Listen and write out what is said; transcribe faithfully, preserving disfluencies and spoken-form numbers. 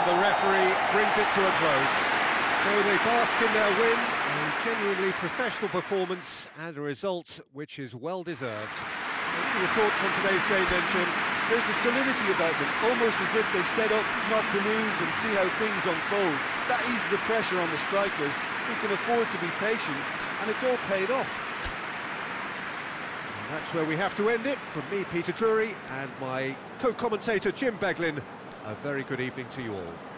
And the referee brings it to a close. So they bask in their win, a genuinely professional performance and a result which is well deserved. What are your thoughts on today's game then, Jim? There's a solidity about them, almost as if they set up not to lose and see how things unfold. That eases the pressure on the strikers, who can afford to be patient, and it's all paid off. And that's where we have to end it. From me, Peter Drury, and my co-commentator, Jim Beglin, a very good evening to you all.